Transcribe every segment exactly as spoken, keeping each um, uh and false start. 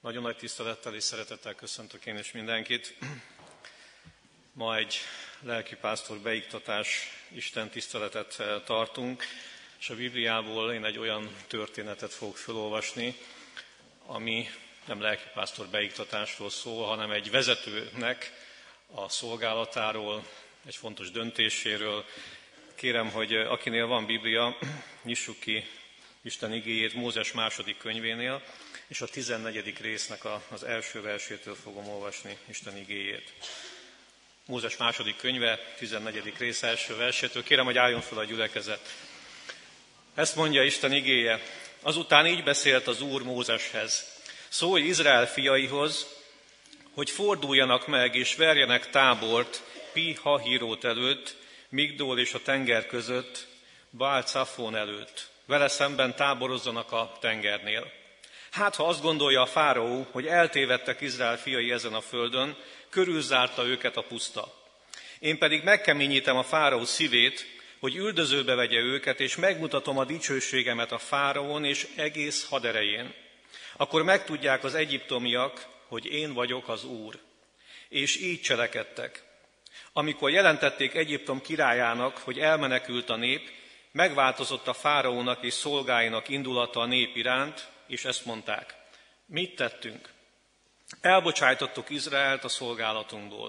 Nagyon nagy tisztelettel és szeretettel köszöntök én is mindenkit. Ma egy lelkipásztor beiktatás, Isten tiszteletet tartunk, és a Bibliából én egy olyan történetet fogok felolvasni, ami nem lelkipásztor beiktatásról szól, hanem egy vezetőnek a szolgálatáról, egy fontos döntéséről. Kérem, hogy akinél van Biblia, nyissuk ki Isten igéjét Mózes második könyvénél, és a tizennegyedik résznek az első versétől fogom olvasni Isten igéjét. Mózes második könyve, tizennegyedik rész első versétől. Kérem, hogy álljon fel a gyülekezet. Ezt mondja Isten igéje. Azután így beszélt az Úr Mózeshez. Szólj Izrael fiaihoz, hogy forduljanak meg és verjenek tábort Pi-hahirót előtt, Migdól és a tenger között, Bál-Cafón előtt. Vele szemben táborozzanak a tengernél. Hát, ha azt gondolja a fáraó, hogy eltévedtek Izrael fiai ezen a földön, körülzárta őket a puszta. Én pedig megkeményítem a fáraó szívét, hogy üldözőbe vegye őket, és megmutatom a dicsőségemet a fáraón és egész haderején. Akkor megtudják az egyiptomiak, hogy én vagyok az Úr. És így cselekedtek. Amikor jelentették Egyiptom királyának, hogy elmenekült a nép, megváltozott a fáraónak és szolgáinak indulata a nép iránt, és ezt mondták. Mit tettünk? Elbocsájtottuk Izraelt a szolgálatunkból.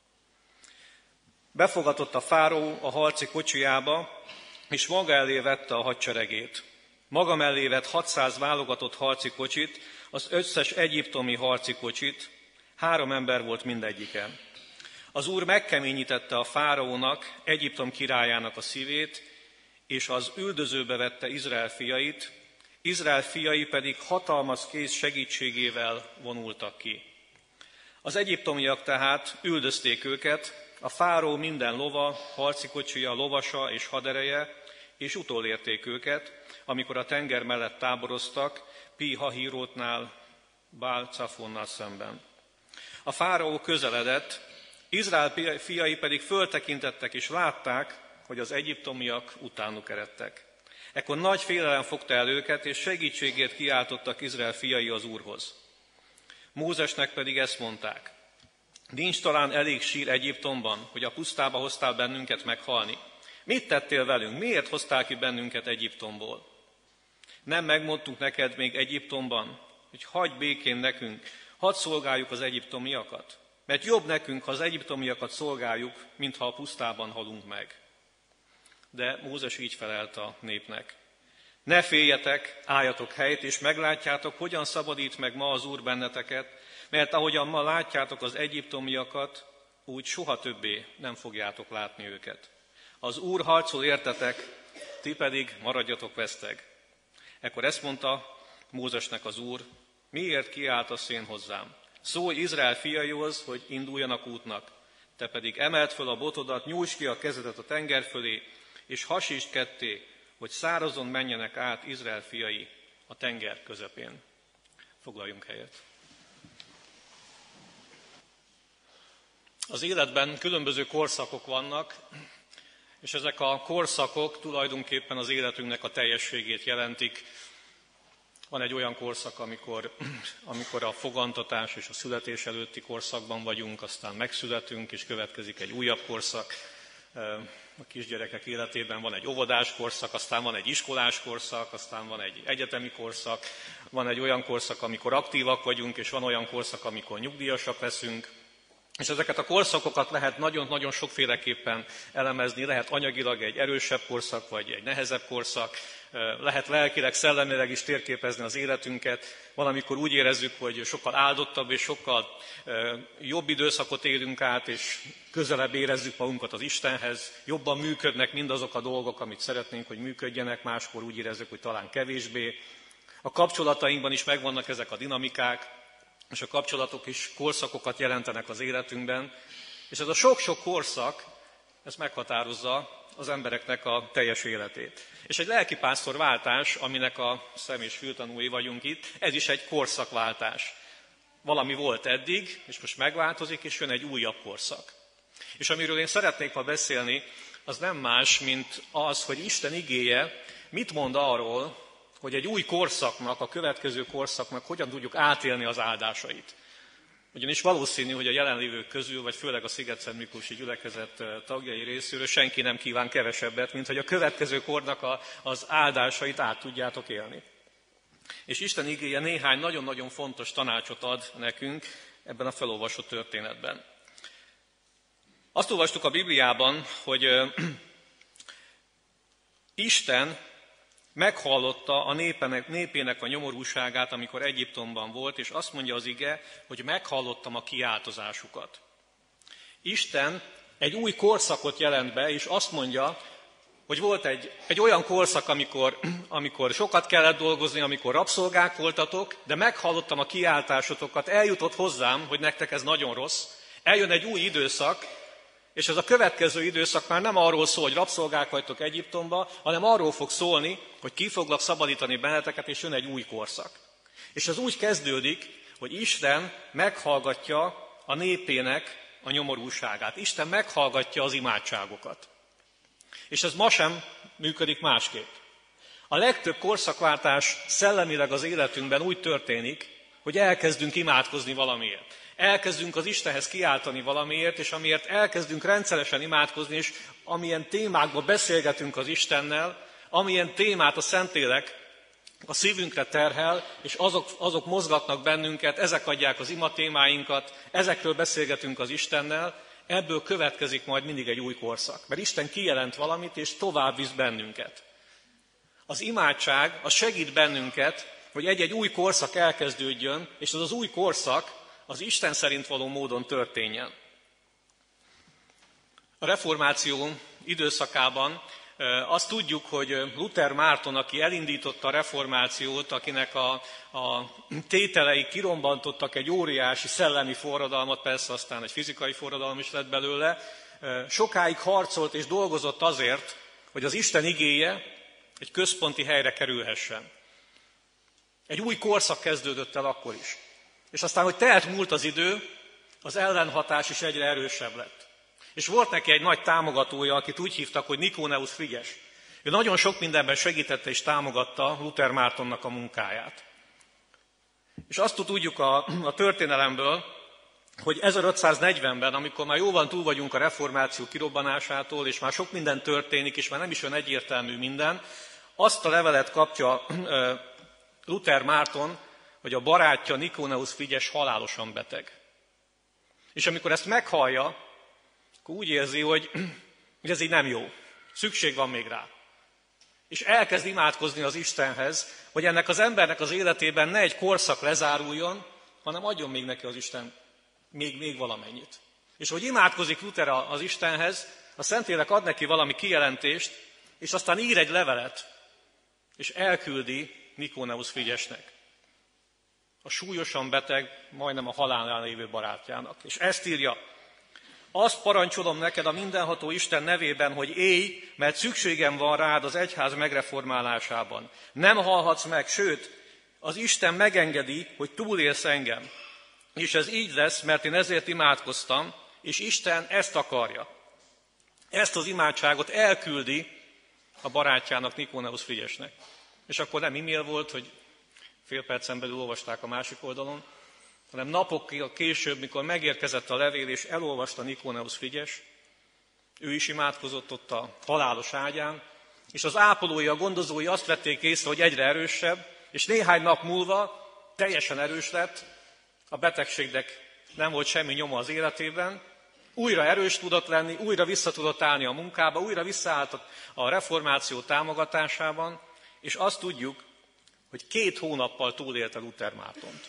Befogadott a fáraó a harci kocsijába, és maga elé vette a hadseregét. Maga mellé vett hatszáz válogatott harci kocsit, az összes egyiptomi harci kocsit, három ember volt mindegyiken. Az Úr megkeményítette a fáraónak, Egyiptom királyának a szívét, és az üldözőbe vette Izrael fiait, Izrael fiai pedig hatalmas kéz segítségével vonultak ki. Az egyiptomiak tehát üldözték őket, a fáraó minden lova, harci kocsija, lovasa és hadereje, és utolérték őket, amikor a tenger mellett táboroztak, Pi-hahirótnál, Bál-Cafónnal szemben. A fáraó közeledett, Izrael fiai pedig föltekintettek és látták, hogy az egyiptomiak utánuk eredtek. Ekkor nagy félelem fogta el őket, és segítségért kiáltottak Izrael fiai az Úrhoz. Mózesnek pedig ezt mondták. Nincs talán elég sír Egyiptomban, hogy a pusztába hoztál bennünket meghalni? Mit tettél velünk? Miért hoztál ki bennünket Egyiptomból? Nem megmondtuk neked még Egyiptomban, hogy hagyj békén nekünk, hadd szolgáljuk az egyiptomiakat? Mert jobb nekünk, ha az egyiptomiakat szolgáljuk, mintha a pusztában halunk meg. De Mózes így felelt a népnek. Ne féljetek, álljatok helyt, és meglátjátok, hogyan szabadít meg ma az Úr benneteket, mert ahogyan ma látjátok az egyiptomiakat, úgy soha többé nem fogjátok látni őket. Az Úr harcol értetek, ti pedig maradjatok veszteg. Ekkor ezt mondta Mózesnek az Úr, miért kiáltasz én hozzám? Szólj Izrael fiaihoz, hogy induljanak útnak, te pedig emeld föl a botodat, nyújtsd ki a kezedet a tenger fölé, és hasítsd ketté, hogy szárazon menjenek át Izrael fiai a tenger közepén. Foglaljunk helyet. Az életben különböző korszakok vannak, és ezek a korszakok tulajdonképpen az életünknek a teljességét jelentik. Van egy olyan korszak, amikor, amikor a fogantatás és a születés előtti korszakban vagyunk, aztán megszületünk, és következik egy újabb korszak. A kisgyerekek életében van egy óvodás korszak, aztán van egy iskolás korszak, aztán van egy egyetemi korszak, van egy olyan korszak, amikor aktívak vagyunk, és van olyan korszak, amikor nyugdíjasak leszünk. És ezeket a korszakokat lehet nagyon-nagyon sokféleképpen elemezni, lehet anyagilag egy erősebb korszak, vagy egy nehezebb korszak, lehet lelkileg, szellemileg is térképezni az életünket. Valamikor úgy érezzük, hogy sokkal áldottabb és sokkal jobb időszakot élünk át, és közelebb érezzük magunkat az Istenhez. Jobban működnek mindazok a dolgok, amit szeretnénk, hogy működjenek, máskor úgy érezzük, hogy talán kevésbé. A kapcsolatainkban is megvannak ezek a dinamikák, és a kapcsolatok is korszakokat jelentenek az életünkben. És ez a sok-sok korszak, ez meghatározza az embereknek a teljes életét. És egy lelkipásztorváltás, aminek a szem- és fültanúi vagyunk itt, ez is egy korszakváltás. Valami volt eddig, és most megváltozik, és jön egy újabb korszak. És amiről én szeretnék ma beszélni, az nem más, mint az, hogy Isten igéje mit mond arról, hogy egy új korszaknak, a következő korszaknak hogyan tudjuk átélni az áldásait. Ugyanis valószínű, hogy a jelenlévők közül, vagy főleg a Szigetszent Miklósi gyülekezet tagjai részéről senki nem kíván kevesebbet, mint hogy a következő kornak a, az áldásait át tudjátok élni. És Isten igéje néhány nagyon-nagyon fontos tanácsot ad nekünk ebben a felolvasott történetben. Azt olvastuk a Bibliában, hogy Isten meghallotta a népenek, népének a nyomorúságát, amikor Egyiptomban volt, és azt mondja az ige, hogy meghallottam a kiáltozásukat. Isten egy új korszakot jelent be, és azt mondja, hogy volt egy, egy olyan korszak, amikor, amikor sokat kellett dolgozni, amikor rabszolgák voltatok, de meghallottam a kiáltásotokat, eljutott hozzám, hogy nektek ez nagyon rossz. Eljön egy új időszak, és ez a következő időszak már nem arról szól, hogy rabszolgák vagytok Egyiptomba, hanem arról fog szólni, hogy ki foglak szabadítani benneteket, és jön egy új korszak. És ez úgy kezdődik, hogy Isten meghallgatja a népének a nyomorúságát. Isten meghallgatja az imádságokat. És ez ma sem működik másképp. A legtöbb korszakváltás szellemileg az életünkben úgy történik, hogy elkezdünk imádkozni valamiért. Elkezdünk az Istenhez kiáltani valamiért, és amiért elkezdünk rendszeresen imádkozni, és amilyen témákban beszélgetünk az Istennel, amilyen témát a Szentlélek a szívünkre terhel, és azok, azok mozgatnak bennünket, ezek adják az ima témáinkat, ezekről beszélgetünk az Istennel, ebből következik majd mindig egy új korszak. Mert Isten kijelent valamit, és tovább visz bennünket. Az imádság az segít bennünket, hogy egy-egy új korszak elkezdődjön, és az az új korszak az Isten szerint való módon történjen. A reformáció időszakában azt tudjuk, hogy Luther Márton, aki elindította a reformációt, akinek a, a tételei kirombantottak egy óriási szellemi forradalmat, persze aztán egy fizikai forradalom is lett belőle, sokáig harcolt és dolgozott azért, hogy az Isten igéje egy központi helyre kerülhessen. Egy új korszak kezdődött el akkor is. És aztán, hogy telt múlt az idő, az ellenhatás is egyre erősebb lett. És volt neki egy nagy támogatója, akit úgy hívtak, hogy Nikóneusz Frigyes. Ő nagyon sok mindenben segítette és támogatta Luther Mártonnak a munkáját. És azt tudjuk a, a történelemből, hogy ezerötszáznegyvenben, amikor már jóval túl vagyunk a reformáció kirobbanásától, és már sok minden történik, és már nem is olyan egyértelmű minden, azt a levelet kapja Luther Márton, hogy a barátja Nikóneusz Frigyes halálosan beteg. És amikor ezt meghallja, akkor úgy érzi, hogy ez így nem jó. Szükség van még rá. És elkezd imádkozni az Istenhez, hogy ennek az embernek az életében ne egy korszak lezáruljon, hanem adjon még neki az Isten még, még valamennyit. És hogy imádkozik Luther az Istenhez, a Szentlélek ad neki valami kijelentést, és aztán ír egy levelet, és elküldi Nikóneusz Frigyesnek, a súlyosan beteg, majdnem a halálnál lévő barátjának. És ezt írja: azt parancsolom neked a mindenható Isten nevében, hogy élj, mert szükségem van rád az egyház megreformálásában. Nem halhatsz meg, sőt, az Isten megengedi, hogy túlélsz engem. És ez így lesz, mert én ezért imádkoztam, és Isten ezt akarja. Ezt az imádságot elküldi a barátjának, Nikóneusz Frigyesnek. És akkor nem e-mail volt, hogy fél percen belül olvasták a másik oldalon, hanem napokkal később, mikor megérkezett a levél, és elolvasta Nikóneusz Frigyes, ő is imádkozott ott a halálos ágyán, és az ápolói, a gondozói azt vették észre, hogy egyre erősebb, és néhány nap múlva teljesen erős lett, a betegségnek nem volt semmi nyoma az életében, újra erős tudott lenni, újra vissza tudott állni a munkába, újra visszaállt a reformáció támogatásában, és azt tudjuk, hogy két hónappal túlélte Luther Mártont.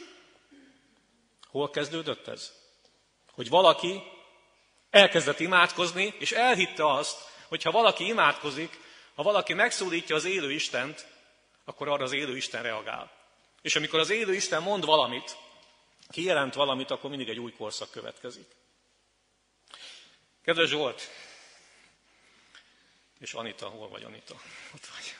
Hol kezdődött ez? Hogy valaki elkezdett imádkozni, és elhitte azt, hogy ha valaki imádkozik, ha valaki megszólítja az élő Istent, akkor arra az élő Isten reagál. És amikor az élő Isten mond valamit, kijelent valamit, akkor mindig egy új korszak következik. Kedves Zsolt, és Anita, hol vagy Anita? Ott vagy.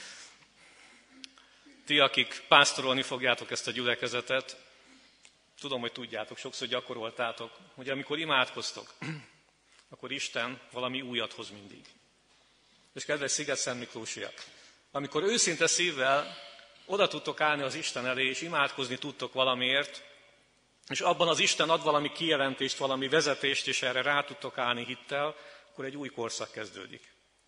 Ti, akik pásztorolni fogjátok ezt a gyülekezetet, tudom, hogy tudjátok, sokszor gyakoroltátok, hogy amikor imádkoztok, akkor Isten valami újat hoz mindig. És kedves Szigetszent Miklósiak, amikor őszinte szívvel oda tudtok állni az Isten elé, és imádkozni tudtok valamiért, és abban az Isten ad valami kijelentést, valami vezetést, és erre rá tudtok állni hittel, akkor egy új korszak kezdődik.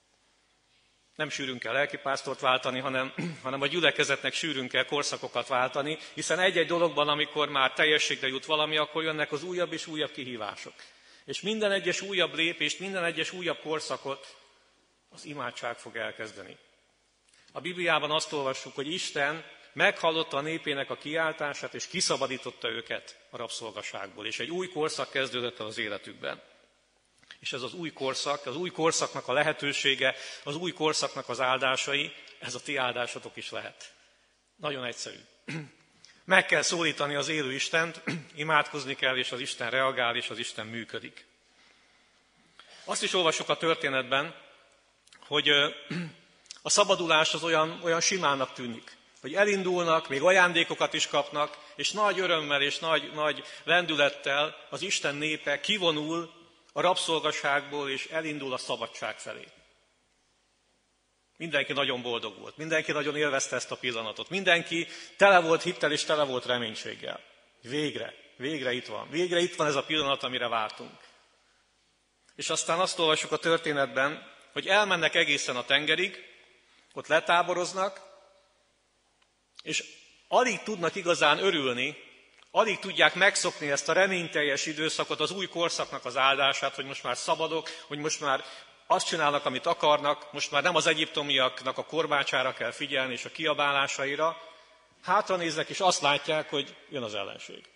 Nem sűrűn kell lelkipásztort váltani, hanem, hanem a gyülekezetnek sűrűn kell korszakokat váltani, hiszen egy-egy dologban, amikor már teljességre jut valami, akkor jönnek az újabb és újabb kihívások. És minden egyes újabb lépést, minden egyes újabb korszakot az imádság fog elkezdeni. A Bibliában azt olvassuk, hogy Isten meghallotta a népének a kiáltását, és kiszabadította őket a rabszolgaságból, és egy új korszak kezdődött el az életükben. És ez az új korszak, az új korszaknak a lehetősége, az új korszaknak az áldásai, ez a ti áldásatok is lehet. Nagyon egyszerű. Meg kell szólítani az élő Istent, imádkozni kell, és az Isten reagál, és az Isten működik. Azt is olvassuk a történetben, hogy a szabadulás az olyan, olyan simának tűnik, hogy elindulnak, még ajándékokat is kapnak, és nagy örömmel és nagy, nagy lendülettel az Isten népe kivonul a rabszolgaságból, és elindul a szabadság felé. Mindenki nagyon boldog volt, mindenki nagyon élvezte ezt a pillanatot, mindenki tele volt hittel és tele volt reménységgel. Végre, végre itt van, végre itt van ez a pillanat, amire vártunk. És aztán azt olvassuk a történetben, hogy elmennek egészen a tengerig, ott letáboroznak, és alig tudnak igazán örülni, alig tudják megszokni ezt a reményteljes időszakot, az új korszaknak az áldását, hogy most már szabadok, hogy most már azt csinálnak, amit akarnak, most már nem az egyiptomiaknak a korbácsára kell figyelni és a kiabálásaira. Hátra néznek, és azt látják, hogy jön az ellenség.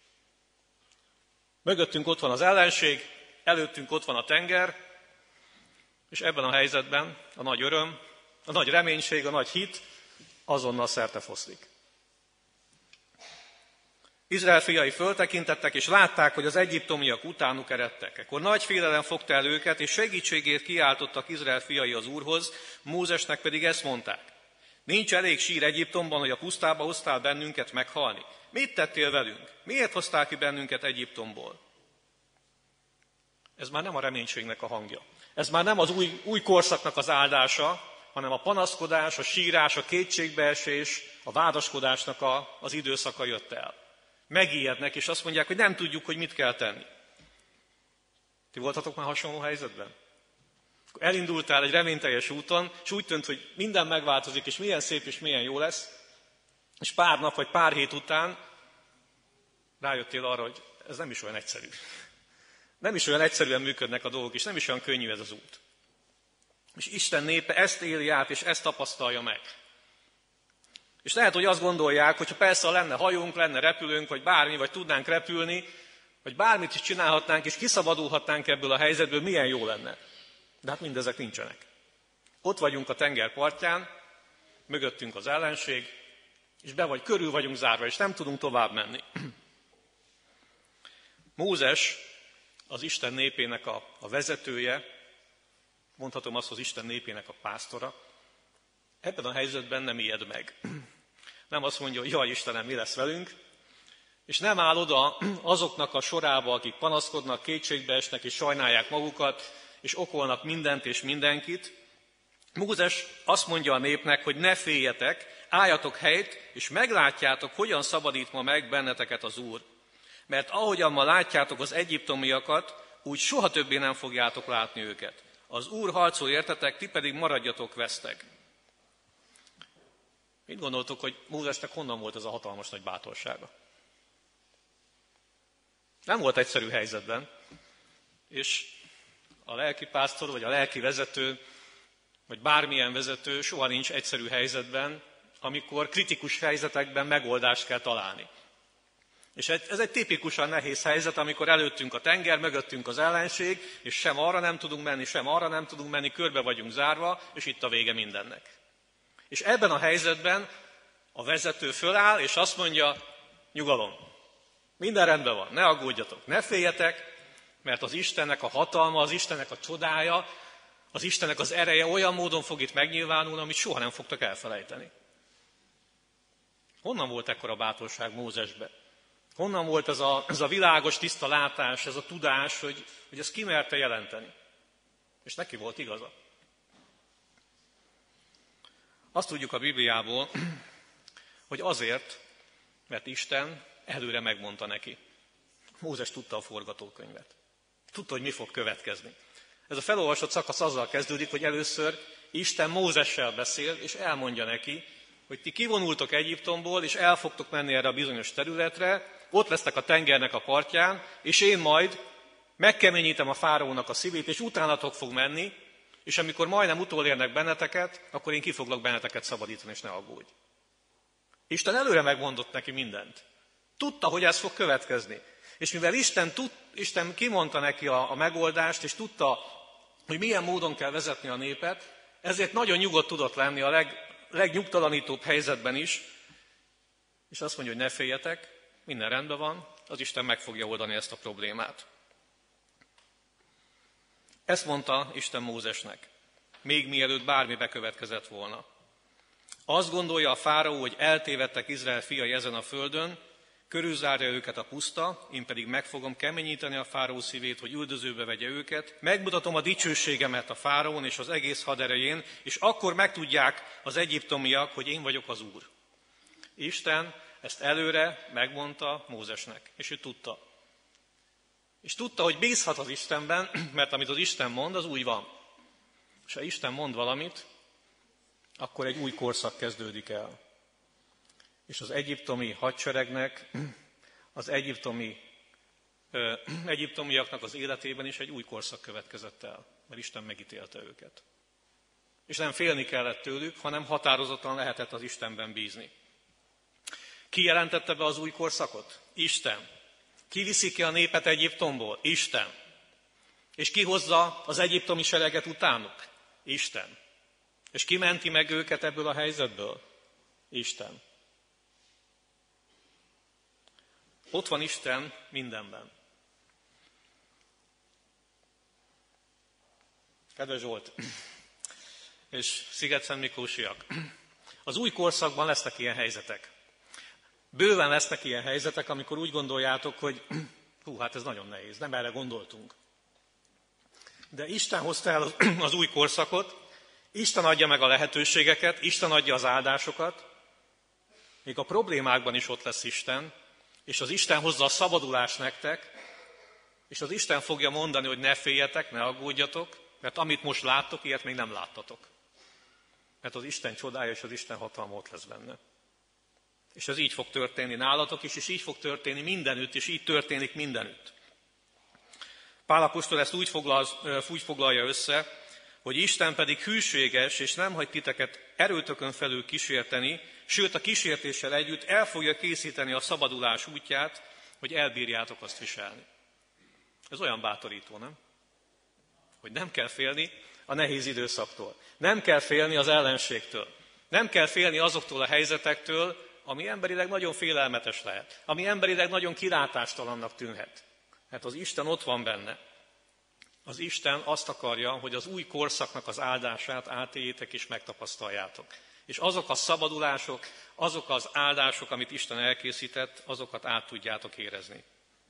Mögöttünk ott van az ellenség, előttünk ott van a tenger, és ebben a helyzetben a nagy öröm, a nagy reménység, a nagy hit azonnal szertefoszlik. Izrael fiai föltekintettek, és látták, hogy az egyiptomiak utánuk eredtek. Ekkor nagy félelem fogta el őket, és segítségért kiáltottak Izrael fiai az Úrhoz, Mózesnek pedig ezt mondták. Nincs elég sír Egyiptomban, hogy a pusztába hoztál bennünket meghalni. Mit tettél velünk? Miért hoztál ki bennünket Egyiptomból? Ez már nem a reménységnek a hangja. Ez már nem az új, új korszaknak az áldása, hanem a panaszkodás, a sírás, a kétségbeesés, a vádaskodásnak a, az időszaka jött el. Megijednek, és azt mondják, hogy nem tudjuk, hogy mit kell tenni. Ti voltatok már hasonló helyzetben? Elindultál egy reményteljes úton, és úgy tűnt, hogy minden megváltozik, és milyen szép és milyen jó lesz, és pár nap vagy pár hét után rájöttél arra, hogy ez nem is olyan egyszerű. Nem is olyan egyszerűen működnek a dolgok, és nem is olyan könnyű ez az út. És Isten népe ezt éli át, és ezt tapasztalja meg. És lehet, hogy azt gondolják, hogy ha persze lenne hajónk, lenne repülőnk, vagy bármi, vagy tudnánk repülni, vagy bármit is csinálhatnánk, és kiszabadulhatnánk ebből a helyzetből, milyen jó lenne. De hát mindezek nincsenek. Ott vagyunk a tenger partján, mögöttünk az ellenség, és be vagy körül vagyunk zárva, és nem tudunk tovább menni. Mózes, az Isten népének a, a vezetője, mondhatom azt, az Isten népének a pásztora, ebben a helyzetben nem ijed meg. Nem azt mondja, hogy jaj Istenem, mi lesz velünk, és nem áll oda azoknak a sorába, akik panaszkodnak, kétségbe esnek és sajnálják magukat, és okolnak mindent és mindenkit. Mózes azt mondja a népnek, hogy ne féljetek, álljatok helyt, és meglátjátok, hogyan szabadít ma meg benneteket az Úr. Mert ahogyan ma látjátok az egyiptomiakat, úgy soha többé nem fogjátok látni őket. Az Úr harcol értetek, ti pedig maradjatok vesztek. Mit gondoltok, hogy Mózesnek honnan volt ez a hatalmas nagy bátorsága? Nem volt egyszerű helyzetben, és a lelkipásztor, vagy a lelki vezető, vagy bármilyen vezető soha nincs egyszerű helyzetben, amikor kritikus helyzetekben megoldást kell találni. És ez egy tipikusan nehéz helyzet, amikor előttünk a tenger, mögöttünk az ellenség, és sem arra nem tudunk menni, sem arra nem tudunk menni, körbe vagyunk zárva, és itt a vége mindennek. És ebben a helyzetben a vezető föláll, és azt mondja, nyugalom, minden rendben van, ne aggódjatok, ne féljetek, mert az Istennek a hatalma, az Istennek a csodája, az Istennek az ereje olyan módon fog itt megnyilvánulni, amit soha nem fogtak elfelejteni. Honnan volt ekkora bátorság Mózesbe? Honnan volt ez a, ez a világos, tiszta látás, ez a tudás, hogy, hogy ezt ki merte jelenteni? És neki volt igaza. Azt tudjuk a Bibliából, hogy azért, mert Isten előre megmondta neki. Mózes tudta a forgatókönyvet. Tudta, hogy mi fog következni. Ez a felolvasott szakasz azzal kezdődik, hogy először Isten Mózessel beszél, és elmondja neki, hogy ti kivonultok Egyiptomból, és el fogtok menni erre a bizonyos területre, ott lesztek a tengernek a partján, és én majd megkeményítem a fáraónak a szívét, és utánatok fog menni, és amikor majdnem utolérnek benneteket, akkor én ki foglak benneteket szabadítani, és ne aggódj. Isten előre megmondott neki mindent. Tudta, hogy ez fog következni. És mivel Isten, tud, Isten kimondta neki a, a megoldást, és tudta, hogy milyen módon kell vezetni a népet, ezért nagyon nyugodt tudott lenni a leg, legnyugtalanítóbb helyzetben is, és azt mondja, hogy ne féljetek, minden rendben van, az Isten meg fogja oldani ezt a problémát. Ezt mondta Isten Mózesnek, még mielőtt bármi bekövetkezett volna. Azt gondolja a fáraó, hogy eltévedtek Izrael fiai ezen a földön, körülzárja őket a puszta, én pedig meg fogom keményíteni a fáraó szívét, hogy üldözőbe vegye őket, megmutatom a dicsőségemet a fáraón és az egész haderején, és akkor megtudják az egyiptomiak, hogy én vagyok az Úr. Isten ezt előre megmondta Mózesnek, és ő tudta. És tudta, hogy bízhat az Istenben, mert amit az Isten mond, az úgy van. És ha Isten mond valamit, akkor egy új korszak kezdődik el. És az egyiptomi hadseregnek, az egyiptomi, ö, egyiptomiaknak az életében is egy új korszak következett el, mert Isten megítélte őket. És nem félni kellett tőlük, hanem határozottan lehetett az Istenben bízni. Ki jelentette be az új korszakot? Isten. Ki viszi ki a népet Egyiptomból? Isten. És ki hozza az egyiptomi sereget utánuk? Isten. És ki menti meg őket ebből a helyzetből? Isten. Ott van Isten mindenben. Kedves Zsolt és Sziget-Szent Miklósiak, az új korszakban lesznek ilyen helyzetek. Bőven lesznek ilyen helyzetek, amikor úgy gondoljátok, hogy hú, hát ez nagyon nehéz, nem erre gondoltunk. De Isten hozta el az, az új korszakot, Isten adja meg a lehetőségeket, Isten adja az áldásokat, még a problémákban is ott lesz Isten, és az Isten hozza a szabadulást nektek, és az Isten fogja mondani, hogy ne féljetek, ne aggódjatok, mert amit most láttok, ilyet még nem láttatok. Mert az Isten csodája és az Isten hatalma ott lesz benne. És ez így fog történni nálatok is, és így fog történni mindenütt, és így történik mindenütt. Pál apostol ezt úgy, foglal, úgy foglalja össze, hogy Isten pedig hűséges, és nem hagy titeket erőtökön felül kísérteni, sőt a kísértéssel együtt el fogja készíteni a szabadulás útját, hogy elbírjátok azt viselni. Ez olyan bátorító, nem? Hogy nem kell félni a nehéz időszaktól. Nem kell félni az ellenségtől. Nem kell félni azoktól a helyzetektől, ami emberileg nagyon félelmetes lehet. Ami emberileg nagyon kilátástalannak tűnhet. Mert az Isten ott van benne. Az Isten azt akarja, hogy az új korszaknak az áldását átéljétek és megtapasztaljátok. És azok a szabadulások, azok az áldások, amit Isten elkészített, azokat át tudjátok érezni.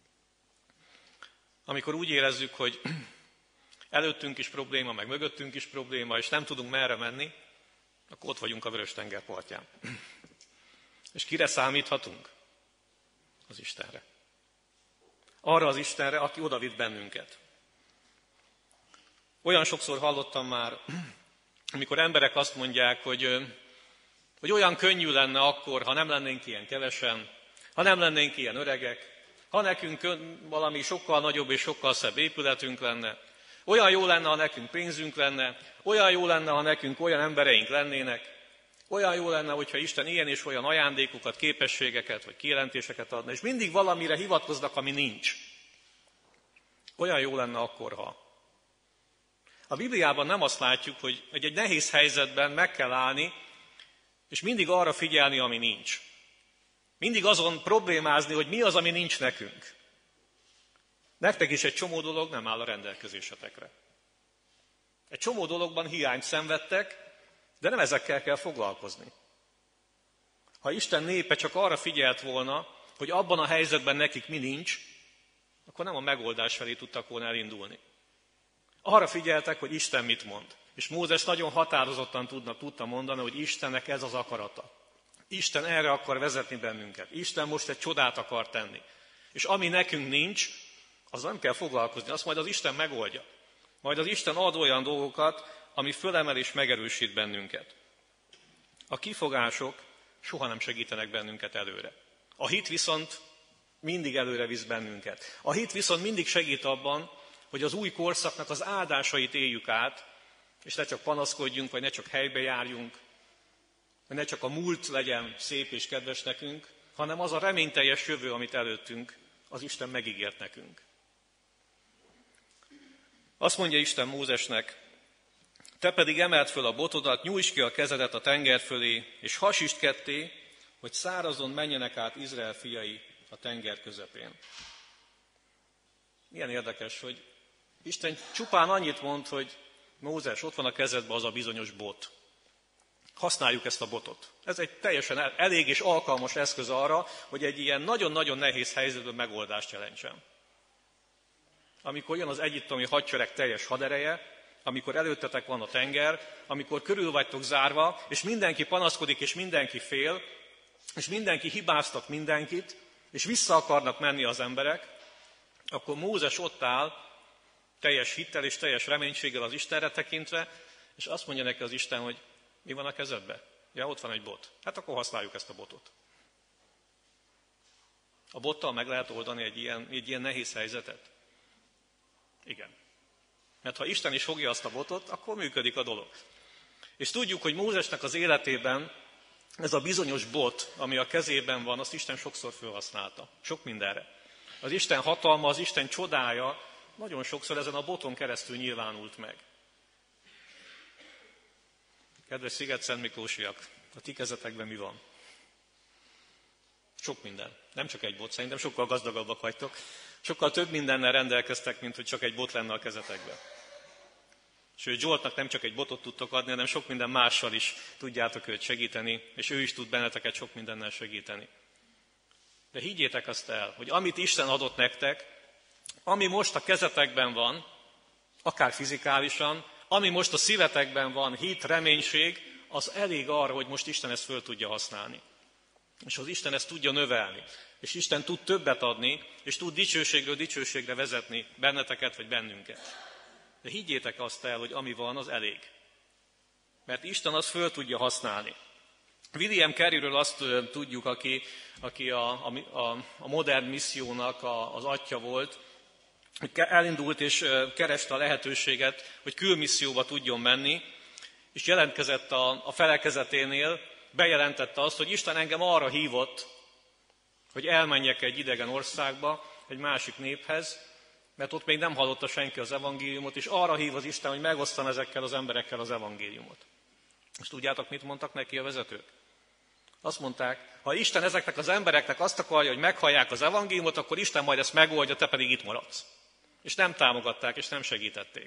Amikor úgy érezzük, hogy előttünk is probléma, meg mögöttünk is probléma, és nem tudunk merre menni, akkor ott vagyunk a Vörös-tenger partján. És kire számíthatunk? Az Istenre. Arra az Istenre, aki odavitt bennünket. Olyan sokszor hallottam már, amikor emberek azt mondják, hogy, hogy olyan könnyű lenne akkor, ha nem lennénk ilyen kevesen, ha nem lennénk ilyen öregek, ha nekünk valami sokkal nagyobb és sokkal szebb épületünk lenne, olyan jó lenne, ha nekünk pénzünk lenne, olyan jó lenne, ha nekünk olyan embereink lennének, olyan jó lenne, hogyha Isten ilyen és olyan ajándékokat, képességeket vagy kijelentéseket adna, és mindig valamire hivatkoznak, ami nincs. Olyan jó lenne akkor, ha. A Bibliában nem azt látjuk, hogy egy nehéz helyzetben meg kell állni, és mindig arra figyelni, ami nincs. Mindig azon problémázni, hogy mi az, ami nincs nekünk. Nektek is egy csomó dolog nem áll a rendelkezésetekre. Egy csomó dologban hiányt szenvedtek, de nem ezekkel kell foglalkozni. Ha Isten népe csak arra figyelt volna, hogy abban a helyzetben nekik mi nincs, akkor nem a megoldás felé tudtak volna elindulni. Arra figyeltek, hogy Isten mit mond. És Mózes nagyon határozottan tudna, tudta mondani, hogy Istennek ez az akarata. Isten erre akar vezetni bennünket. Isten most egy csodát akar tenni. És ami nekünk nincs, az nem kell foglalkozni, azt majd az Isten megoldja. Majd az Isten ad olyan dolgokat, ami fölemel és megerősít bennünket. A kifogások soha nem segítenek bennünket előre. A hit viszont mindig előre visz bennünket. A hit viszont mindig segít abban, hogy az új korszaknak az áldásait éljük át, és ne csak panaszkodjunk, vagy ne csak helybe járjunk, vagy ne csak a múlt legyen szép és kedves nekünk, hanem az a reményteljes jövő, amit előttünk az Isten megígért nekünk. Azt mondja Isten Mózesnek, te pedig emeld föl a botodat, nyújtsd ki a kezedet a tenger fölé, és hasítsd ketté, hogy szárazon menjenek át Izrael fiai a tenger közepén. Milyen érdekes, hogy Isten csupán annyit mond, hogy Mózes, ott van a kezedben az a bizonyos bot. Használjuk ezt a botot. Ez egy teljesen elég és alkalmas eszköz arra, hogy egy ilyen nagyon-nagyon nehéz helyzetben megoldást jelentsen. Amikor jön az egyiptomi hadsereg teljes hadereje, amikor előttetek van a tenger, amikor körül vagytok zárva, és mindenki panaszkodik, és mindenki fél, és mindenki hibáztat mindenkit, és vissza akarnak menni az emberek, akkor Mózes ott áll, teljes hittel és teljes reménységgel az Istenre tekintve, és azt mondja neki az Isten, hogy mi van a kezedben? Ja, ott van egy bot. Hát akkor használjuk ezt a botot. A bottal meg lehet oldani egy ilyen, egy ilyen nehéz helyzetet? Igen. Mert ha Isten is fogja azt a botot, akkor működik a dolog. És tudjuk, hogy Mózesnek az életében ez a bizonyos bot, ami a kezében van, azt Isten sokszor felhasználta. Sok mindenre. Az Isten hatalma, az Isten csodája nagyon sokszor ezen a boton keresztül nyilvánult meg. Kedves Sziget-Szent Miklósiak, a ti kezetekben mi van? Sok minden. Nem csak egy bot, szerintem sokkal gazdagabbak vagytok. Sokkal több mindennel rendelkeztek, mint hogy csak egy bot lenne a kezetekben. Sőt, Zsoltnak nem csak egy botot tudtok adni, hanem sok minden mással is tudjátok őt segíteni, és ő is tud benneteket sok mindennel segíteni. De higgyétek azt el, hogy amit Isten adott nektek, ami most a kezetekben van, akár fizikálisan, ami most a szívetekben van, hit, reménység, az elég arra, hogy most Isten ezt föl tudja használni. És az Isten ezt tudja növelni. És Isten tud többet adni, és tud dicsőségről dicsőségre vezetni benneteket, vagy bennünket. De higgyétek azt el, hogy ami van, az elég. Mert Isten azt föl tudja használni. William Careyről azt tudjuk, aki, aki a, a, a modern missziónak a, az atya volt, hogy elindult és kereste a lehetőséget, hogy külmisszióba tudjon menni, és jelentkezett a, a felekezeténél, bejelentette azt, hogy Isten engem arra hívott, hogy elmenjek egy idegen országba, egy másik néphez, mert ott még nem hallotta senki az evangéliumot, és arra hív az Isten, hogy megosztam ezekkel az emberekkel az evangéliumot. És tudjátok, mit mondtak neki a vezetők? Azt mondták, ha Isten ezeknek az embereknek azt akarja, hogy meghallják az evangéliumot, akkor Isten majd ezt megoldja, te pedig itt maradsz. És nem támogatták, és nem segítették.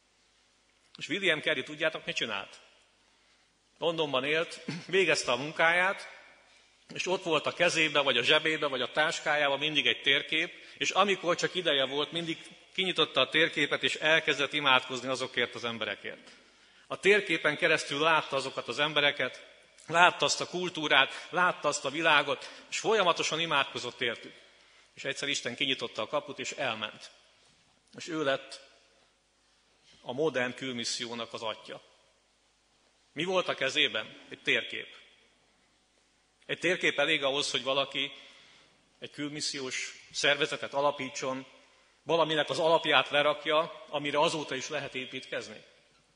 És William Carey, tudjátok, mit csinált? Londonban élt, végezte a munkáját, és ott volt a kezébe, vagy a zsebébe, vagy a táskájában mindig egy térkép, és amikor csak ideje volt, mindig kinyitotta a térképet, és elkezdett imádkozni azokért az emberekért. A térképen keresztül látta azokat az embereket, látta azt a kultúrát, látta azt a világot, és folyamatosan imádkozott értük. És egyszer Isten kinyitotta a kaput, és elment. És ő lett a modern külmissziónak az atya. Mi volt a kezében? Egy térkép. Egy térkép elég ahhoz, hogy valaki egy külmissziós szervezetet alapítson, valaminek az alapját lerakja, amire azóta is lehet építkezni.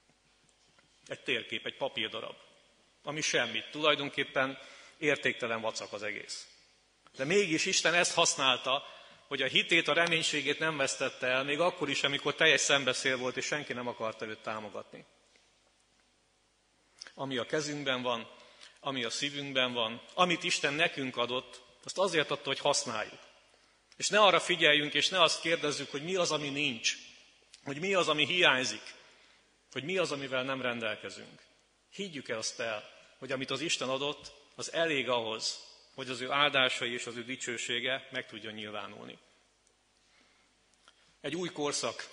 Egy térkép, egy papírdarab, ami semmit. Tulajdonképpen értéktelen vacak az egész. De mégis Isten ezt használta, hogy a hitét, a reménységét nem vesztette el, még akkor is, amikor teljes szembeszél volt, és senki nem akarta őt támogatni. Ami a kezünkben van, ami a szívünkben van, amit Isten nekünk adott, azt azért adta, hogy használjuk. És ne arra figyeljünk, és ne azt kérdezzük, hogy mi az, ami nincs, hogy mi az, ami hiányzik, hogy mi az, amivel nem rendelkezünk. Higgyük el azt el, hogy amit az Isten adott, az elég ahhoz, hogy az ő áldásai és az ő dicsősége meg tudjon nyilvánulni. Egy új korszak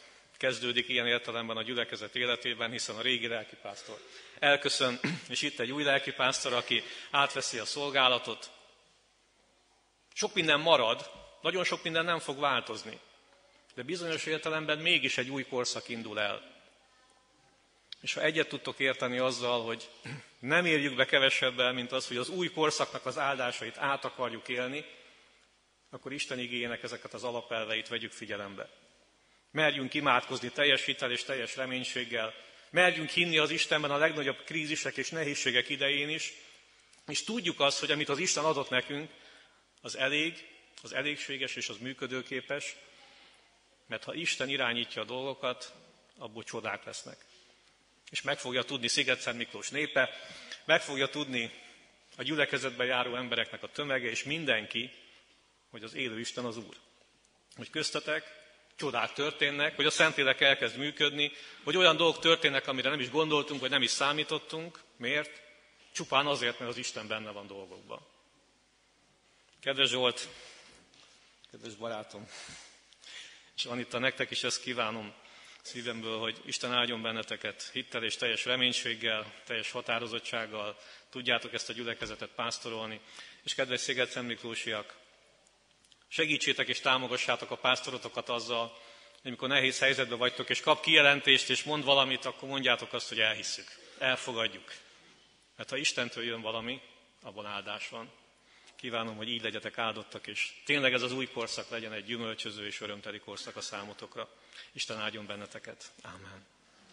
kezdődik ilyen értelemben a gyülekezet életében, hiszen a régi lelkipásztor elköszön, és itt egy új lelkipásztor, aki átveszi a szolgálatot. Sok minden marad, nagyon sok minden nem fog változni, de bizonyos értelemben mégis egy új korszak indul el. És ha egyet tudtok érteni azzal, hogy nem érjük be kevesebbel, mint az, hogy az új korszaknak az áldásait át akarjuk élni, akkor Isten igéjének ezeket az alapelveit vegyük figyelembe. Merjünk imádkozni teljes hitel és teljes reménységgel, merjünk hinni az Istenben a legnagyobb krízisek és nehézségek idején is, és tudjuk azt, hogy amit az Isten adott nekünk, az elég, az elégséges és az működőképes, mert ha Isten irányítja a dolgokat, abból csodák lesznek. És meg fogja tudni Szigetszent Miklós népe, meg fogja tudni a gyülekezetben járó embereknek a tömege, és mindenki, hogy az élő Isten az Úr. Hogy köztetek csodák történnek, hogy a Szentlélek elkezd működni, hogy olyan dolgok történnek, amire nem is gondoltunk, vagy nem is számítottunk. Miért? Csupán azért, mert az Isten benne van dolgokban. Kedves Zsolt, kedves barátom, és Anita, nektek is ezt kívánom szívemből, hogy Isten áldjon benneteket hittel és teljes reménységgel, teljes határozottsággal, tudjátok ezt a gyülekezetet pásztorolni. És kedves Szigetszent Miklósiak, segítsétek és támogassátok a pásztorotokat azzal, hogy amikor nehéz helyzetben vagytok, és kap kijelentést, és mond valamit, akkor mondjátok azt, hogy elhisszük, elfogadjuk. Mert ha Istentől jön valami, abban áldás van. Kívánom, hogy így legyetek áldottak, és tényleg ez az új korszak legyen egy gyümölcsöző és örömteli korszak a számotokra. Isten áldjon benneteket. Ámen.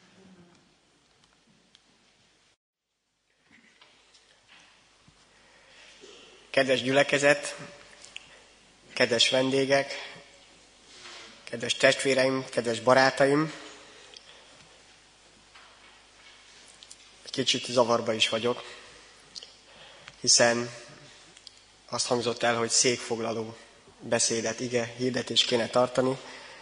Kedves gyülekezet, kedves vendégek, kedves testvéreim, kedves barátaim, egy kicsit zavarba is vagyok, hiszen azt hangzott el, hogy székfoglaló beszédet, ige, hirdetést kéne tartani.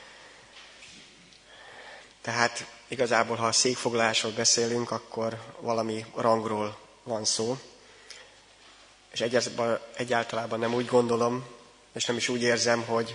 Tehát igazából, ha a székfoglalásról beszélünk, akkor valami rangról van szó. És egyáltalában nem úgy gondolom, és nem is úgy érzem, hogy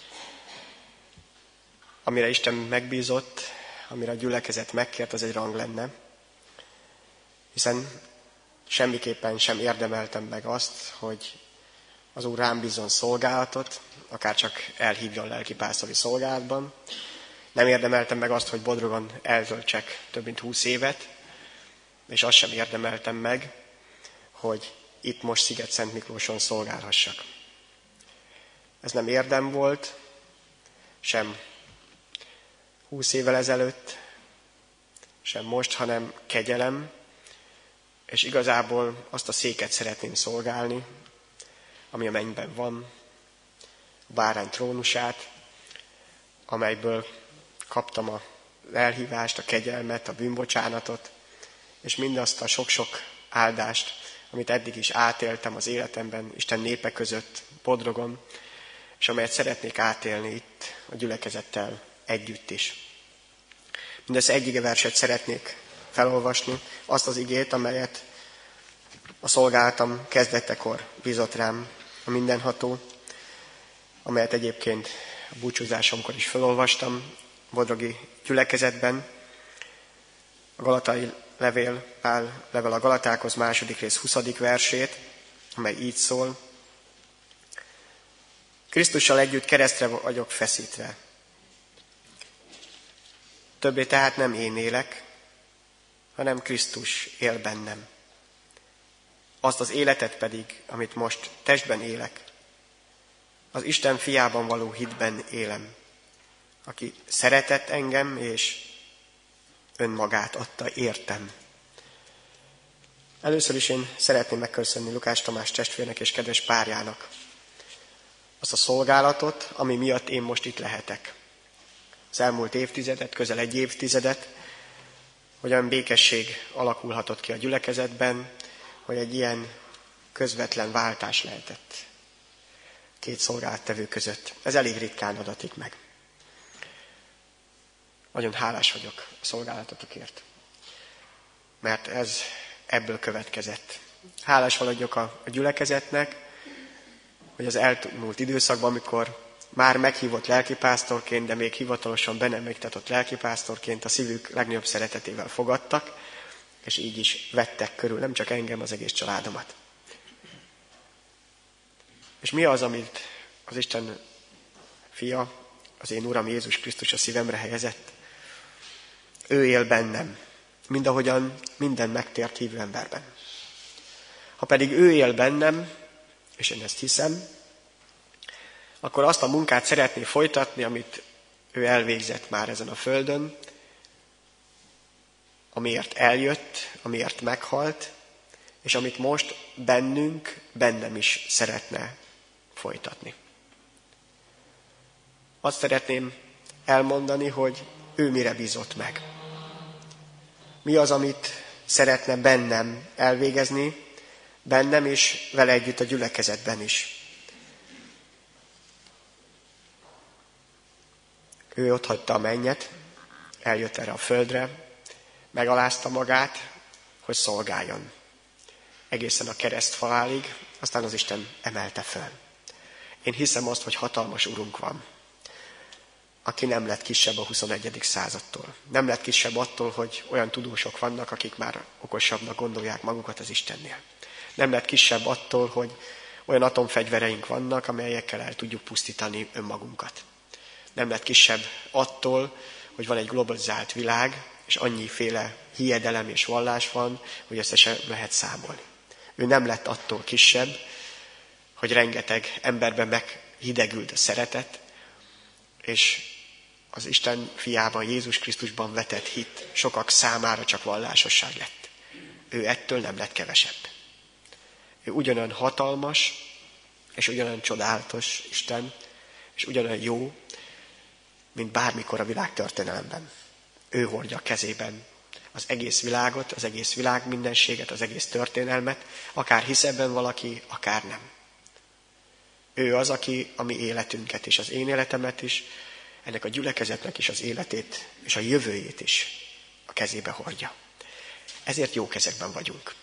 amire Isten megbízott, amire a gyülekezet megkért, az egy rang lenne. Hiszen semmiképpen sem érdemeltem meg azt, hogy az Úr rám bízzon szolgálatot, akár csak elhívjon lelkipásztori szolgálatban. Nem érdemeltem meg azt, hogy Bodrogon eltöltsek több mint húsz évet, és azt sem érdemeltem meg, hogy itt most Szigetszent Miklóson szolgálhassak. Ez nem érdem volt, sem húsz évvel ezelőtt, sem most, hanem kegyelem, és igazából azt a széket szeretném szolgálni, ami a mennyben van, a bárány trónusát, amelyből kaptam az elhívást, a kegyelmet, a bűnbocsánatot, és mindazt a sok-sok áldást, amit eddig is átéltem az életemben, Isten népe között, Bodrogon, és amelyet szeretnék átélni itt a gyülekezettel együtt is. Mindössze egy igeverset szeretnék felolvasni, azt az igét, amelyet a szolgálatom kezdetekor bízott rám a mindenható, amelyet egyébként a búcsúzásomkor is felolvastam bodrogi gyülekezetben. A Galatai levél, Pál level a Galatákhoz második rész huszadik versét, amely így szól. Krisztussal együtt keresztre vagyok feszítve. Többé tehát nem én élek, hanem Krisztus él bennem. Azt az életet pedig, amit most testben élek, az Isten fiában való hitben élem, aki szeretett engem, és önmagát adta értem. Először is én szeretném megköszönni Lukás Tamás testvérnek és kedves párjának azt a szolgálatot, ami miatt én most itt lehetek. Az elmúlt évtizedet, közel egy évtizedet, hogy olyan békesség alakulhatott ki a gyülekezetben, hogy egy ilyen közvetlen váltás lehetett két szolgálattevő között. Ez elég ritkán adatik meg. Nagyon hálás vagyok a szolgálatotokért, mert ez ebből következett. Hálás vagyok a gyülekezetnek, hogy az elmúlt időszakban, amikor már meghívott lelkipásztorként, de még hivatalosan be nem megtartott lelkipásztorként a szívük legnagyobb szeretetével fogadtak, és így is vettek körül, nem csak engem, az egész családomat. És mi az, amit az Isten fia, az én Uram Jézus Krisztus a szívemre helyezett? Ő él bennem, mindahogyan minden megtért hívő emberben. Ha pedig ő él bennem, és én ezt hiszem, akkor azt a munkát szeretné folytatni, amit ő elvégzett már ezen a földön, amiért eljött, amiért meghalt, és amit most bennünk, bennem is szeretne folytatni. Azt szeretném elmondani, hogy ő mire bízott meg. Mi az, amit szeretne bennem elvégezni, bennem és vele együtt a gyülekezetben is. Ő otthagyta a mennyet, eljött erre a földre, megalázta magát, hogy szolgáljon. Egészen a kereszthalálig, aztán az Isten emelte föl. Én hiszem azt, hogy hatalmas Urunk van, aki nem lett kisebb a huszonegyedik századtól. Nem lett kisebb attól, hogy olyan tudósok vannak, akik már okosabbnak gondolják magukat az Istennél. Nem lett kisebb attól, hogy olyan atomfegyvereink vannak, amelyekkel el tudjuk pusztítani önmagunkat. Nem lett kisebb attól, hogy van egy globalizált világ, és annyiféle hiedelem és vallás van, hogy össze sem lehet számolni. Ő nem lett attól kisebb, hogy rengeteg emberben meghidegült a szeretet, és az Isten fiában, Jézus Krisztusban vetett hit sokak számára csak vallásosság lett. Ő ettől nem lett kevesebb. Ő ugyanolyan hatalmas, és ugyanolyan csodálatos Isten, és ugyanolyan jó, mint bármikor a világ történelemben. Ő hordja a kezében az egész világot, az egész világ mindenséget, az egész történelmet, akár hisz ebben valaki, akár nem. Ő az, aki a mi életünket és az én életemet is, ennek a gyülekezetnek is az életét és a jövőjét is a kezébe hordja. Ezért jó kezekben vagyunk.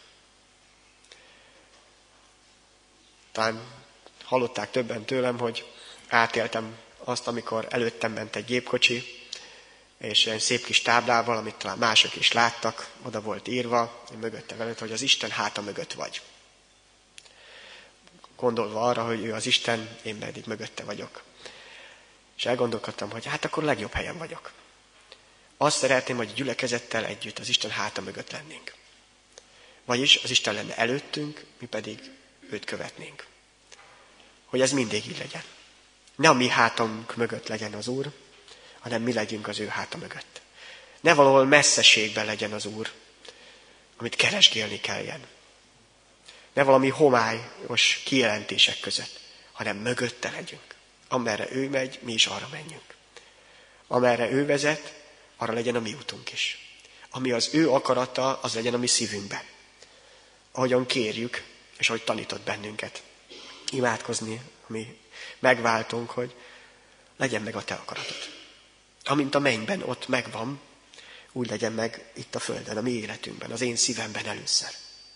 Talán hallották többen tőlem, hogy átéltem azt, amikor előttem ment egy gépkocsi, és egy szép kis táblával, amit talán mások is láttak, oda volt írva, én mögötte veled, hogy az Isten háta mögött vagy. Gondolva arra, hogy ő az Isten, én pedig mögötte vagyok. És elgondolkodtam, hogy hát akkor legjobb helyen vagyok. Azt szeretném, hogy gyülekezettel együtt az Isten háta mögött lennénk. Vagyis az Isten lenne előttünk, mi pedig őt követnénk. Hogy ez mindig így legyen. Ne a mi hátunk mögött legyen az Úr, hanem mi legyünk az ő háta mögött. Ne valahol messzeségben legyen az Úr, amit keresgélni kelljen. Ne valami homályos kijelentések között, hanem mögötte legyünk. Amerre ő megy, mi is arra menjünk. Amerre ő vezet, arra legyen a mi utunk is. Ami az ő akarata, az legyen a mi szívünkben. Ahogyan kérjük, és ahogy tanított bennünket imádkozni, mi megváltunk, hogy legyen meg a te akaratod. Amint a mennyben ott megvan, úgy legyen meg itt a földön, a mi életünkben, az én szívemben először.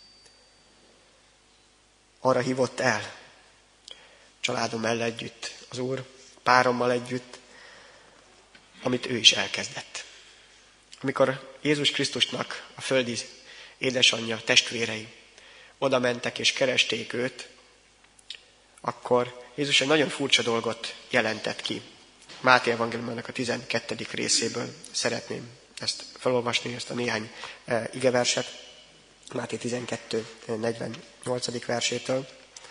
Arra hívott el, családommal együtt, az Úr, párommal együtt, amit ő is elkezdett. Amikor Jézus Krisztusnak a földi édesanyja, testvérei oda mentek és keresték őt, akkor Jézus egy nagyon furcsa dolgot jelentett ki. Máté evangéliumának a tizenkettedik részéből szeretném ezt felolvasni, ezt a néhány e, igeverset. Máté tizenkettő negyvennyolcadik versétől.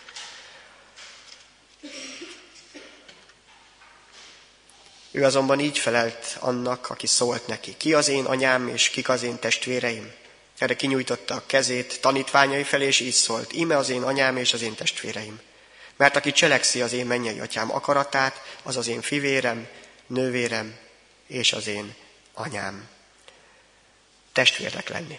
Ő azonban így felelt annak, aki szólt neki. Ki az én anyám, és kik az én testvéreim? Erre kinyújtotta a kezét tanítványai felé, és így szólt. Íme az én anyám és az én testvéreim. Mert aki cselekszi az én mennyei atyám akaratát, az az én fivérem, nővérem és az én anyám. Testvérnek lenni.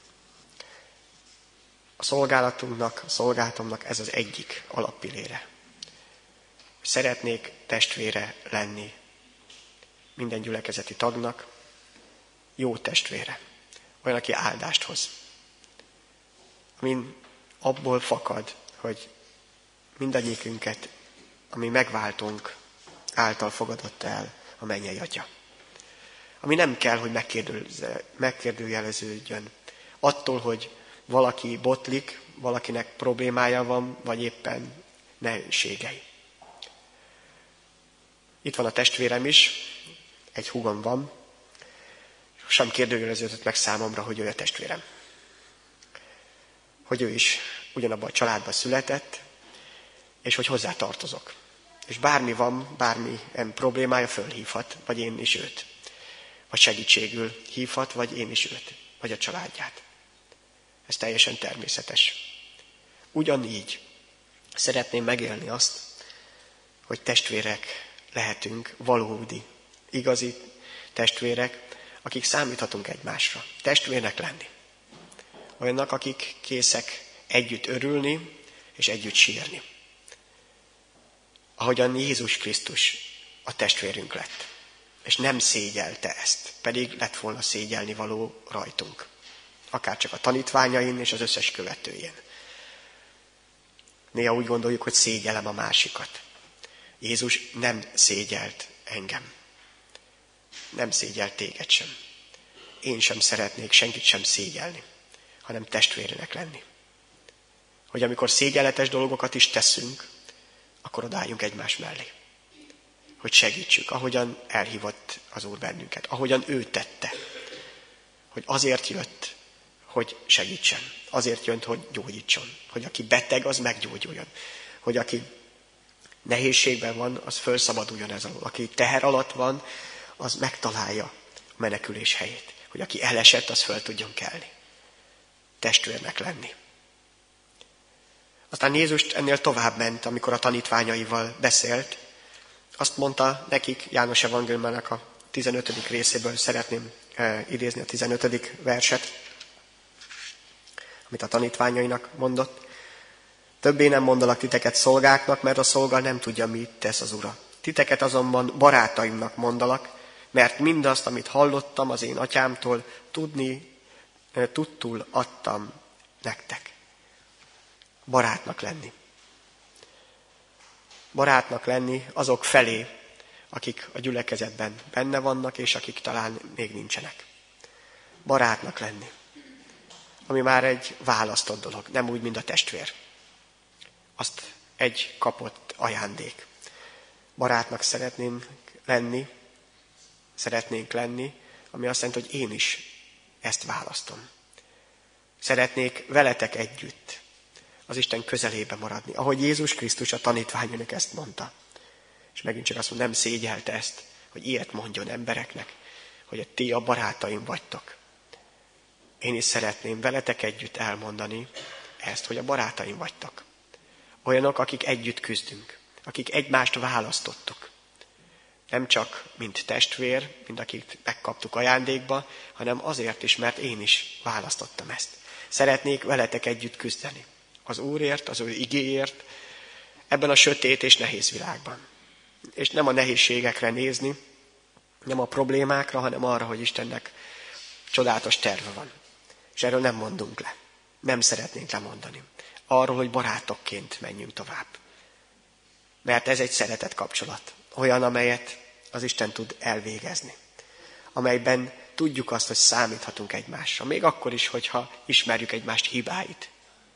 A szolgálatunknak, a szolgálatomnak ez az egyik alappillére. Szeretnék testvére lenni minden gyülekezeti tagnak, jó testvére, olyan, aki áldást hoz. Amin abból fakad, hogy mindegyikünket, ami megváltunk, által fogadott el a mennyei Atya. Ami nem kell, hogy megkérdőjeleződjön. Attól, hogy valaki botlik, valakinek problémája van, vagy éppen nehézségei. Itt van a testvérem is, egy húgom van, sem kérdőjeleződött meg számomra, hogy ő a testvérem. Hogy ő is ugyanabban a családban született, és hogy hozzá tartozok. És bármi van, bármi problémája, fölhívhat, vagy én is őt. Vagy segítségül hívhat, vagy én is őt, vagy a családját. Ez teljesen természetes. Ugyanígy szeretném megélni azt, hogy testvérek lehetünk, valódi, igazi testvérek, akik számíthatunk egymásra. Testvérnek lenni. Olyanok, akik készek együtt örülni, és együtt sírni. Ahogyan Jézus Krisztus a testvérünk lett. És nem szégyelte ezt, pedig lett volna szégyelni való rajtunk. Akár csak a tanítványain és az összes követőjén. Néha úgy gondoljuk, hogy szégyellem a másikat. Jézus nem szégyelt engem. Nem szégyelt téged sem. Én sem szeretnék senkit sem szégyelni, hanem testvérének lenni. Hogy amikor szégyenletes dolgokat is teszünk, akkor odálljunk egymás mellé. Hogy segítsük, ahogyan elhívott az Úr bennünket, ahogyan ő tette. Hogy azért jött, hogy segítsen. Azért jött, hogy gyógyítson. Hogy aki beteg, az meggyógyuljon. Hogy aki nehézségben van, az felszabaduljon ez alól. Aki teher alatt van, az megtalálja a menekülés helyét. Hogy aki elesett, az föl tudjon kelni. Testvérnek lenni. Aztán Jézus ennél tovább ment, amikor a tanítványaival beszélt. Azt mondta nekik, János evangéliumának a tizenötödik részéből szeretném eh, idézni a tizenötödik verset, amit a tanítványainak mondott. Többé nem mondalak titeket szolgáknak, mert a szolga nem tudja, mit tesz az ura. Titeket azonban barátaimnak mondalak, mert mindazt, amit hallottam az én atyámtól, tudni, eh, tudtul adtam nektek. Barátnak lenni. Barátnak lenni azok felé, akik a gyülekezetben benne vannak, és akik talán még nincsenek. Barátnak lenni. Ami már egy választott dolog, nem úgy, mint a testvér. Azt egy kapott ajándék. Barátnak szeretnénk lenni, szeretnénk lenni, ami azt jelenti, hogy én is ezt választom. Szeretnék veletek együtt az Isten közelébe maradni. Ahogy Jézus Krisztus a tanítványainak ezt mondta. És megint csak azt mondom, nem szégyelte ezt, hogy ilyet mondjon embereknek, hogy ti a barátaim vagytok. Én is szeretném veletek együtt elmondani ezt, hogy a barátaim vagytok. Olyanok, akik együtt küzdünk, akik egymást választottuk. Nem csak mint testvér, mint akik megkaptuk ajándékba, hanem azért is, mert én is választottam ezt. Szeretnék veletek együtt küzdeni. Az Úrért, az ő igéért, ebben a sötét és nehéz világban. És nem a nehézségekre nézni, nem a problémákra, hanem arra, hogy Istennek csodálatos terve van. És erről nem mondunk le. Nem szeretnénk lemondani. Arról, hogy barátokként menjünk tovább. Mert ez egy szeretett kapcsolat. Olyan, amelyet az Isten tud elvégezni. Amelyben tudjuk azt, hogy számíthatunk egymásra. Még akkor is, hogyha ismerjük egymást hibáit.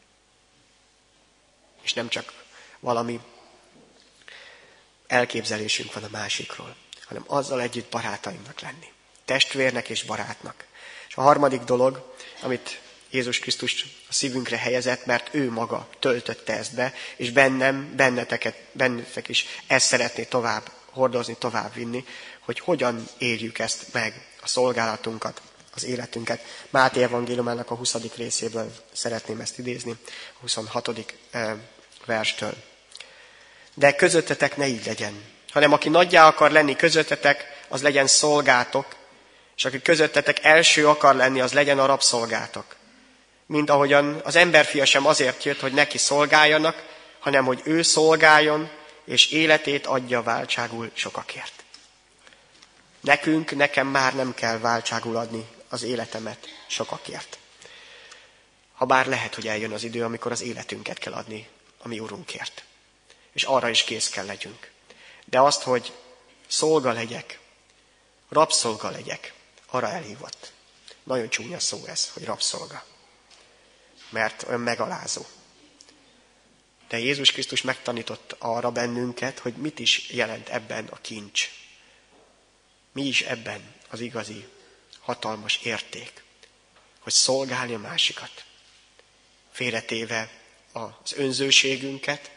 És nem csak valami elképzelésünk van a másikról, hanem azzal együtt barátainknak lenni. Testvérnek és barátnak. És a harmadik dolog, amit Jézus Krisztus a szívünkre helyezett, mert ő maga töltötte ezt be, és bennem, benneteket, bennetek is ezt szeretné tovább hordozni, tovább vinni, hogy hogyan éljük ezt meg, a szolgálatunkat, az életünket. Máté evangéliumának a huszadik részéből szeretném ezt idézni, a huszonhatodik verstől. De közöttetek ne így legyen, hanem aki nagyjá akar lenni közöttetek, az legyen szolgátok, és aki közöttetek első akar lenni, az legyen a rabszolgátok. Mint ahogyan az emberfia sem azért jött, hogy neki szolgáljanak, hanem hogy ő szolgáljon, és életét adja váltságul sokakért. Nekünk, nekem már nem kell váltságul adni az életemet sokakért. Habár lehet, hogy eljön az idő, amikor az életünket kell adni a mi Urunkért. És arra is kész kell legyünk. De azt, hogy szolga legyek, rabszolga legyek, arra elhívott. Nagyon csúnya szó ez, hogy rabszolga. Mert olyan megalázó. De Jézus Krisztus megtanított arra bennünket, hogy mit is jelent ebben a kincs. Mi is ebben az igazi, hatalmas érték, hogy szolgálni a másikat. Félretéve az önzőségünket,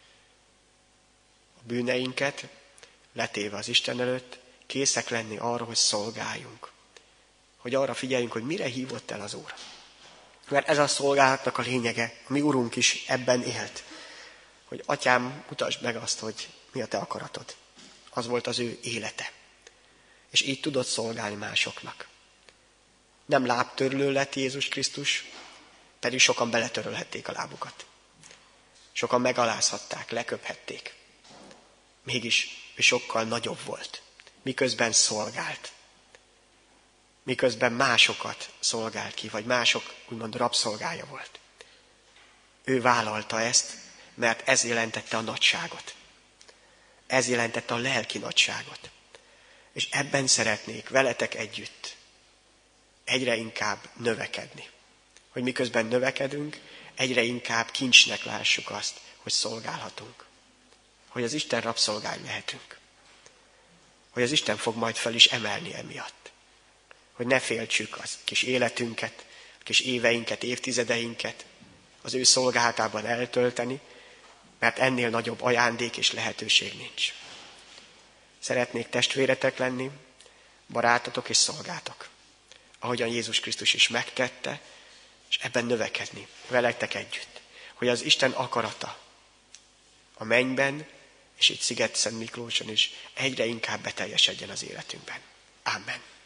a bűneinket, letéve az Isten előtt, készek lenni arra, hogy szolgáljunk. Hogy arra figyeljünk, hogy mire hívott el az Úr. Mert ez a szolgálatnak a lényege, a mi Urunk is ebben élt. Hogy Atyám, mutasd meg azt, hogy mi a te akaratod. Az volt az ő élete. És így tudott szolgálni másoknak. Nem lábtörlő lett Jézus Krisztus, pedig sokan beletörölhették a lábukat. Sokan megalázhatták, leköphették. Mégis ő sokkal nagyobb volt, miközben szolgált. Miközben másokat szolgált ki, vagy mások úgymond rabszolgája volt. Ő vállalta ezt, mert ez jelentette a nagyságot. Ez jelentette a lelki nagyságot. És ebben szeretnék veletek együtt egyre inkább növekedni. Hogy miközben növekedünk, egyre inkább kincsnek lássuk azt, hogy szolgálhatunk. Hogy az Isten rabszolgái lehetünk. Hogy az Isten fog majd fel is emelni emiatt. Hogy ne féltsük az kis életünket, a kis éveinket, évtizedeinket az ő szolgálatában eltölteni, mert ennél nagyobb ajándék és lehetőség nincs. Szeretnék testvéretek lenni, barátotok és szolgátok. Ahogyan Jézus Krisztus is megtette, és ebben növekedni, veletek együtt. Hogy az Isten akarata a mennyben, és itt Sziget-Szent Miklóson is egyre inkább beteljesedjen az életünkben. Amen.